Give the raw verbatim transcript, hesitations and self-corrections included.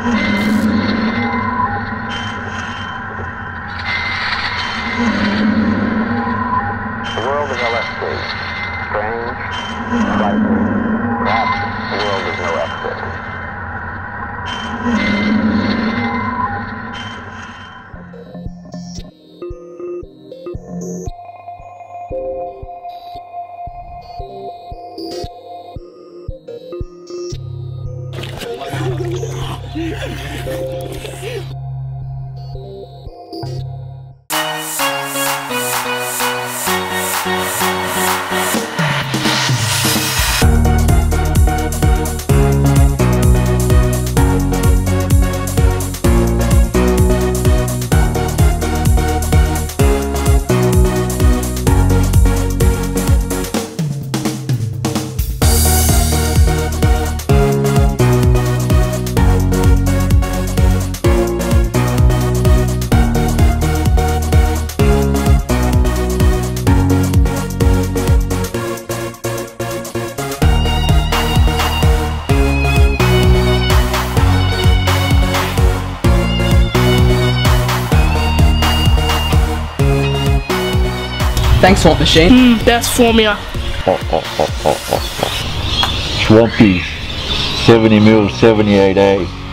The world of L S C. Strange, frightening, perhaps the world is no exit. Thanks, Swamp Machine. Mm, best formula. Oh, oh, oh, oh, oh, oh. Swampy, seventy mil, seventy-eight A.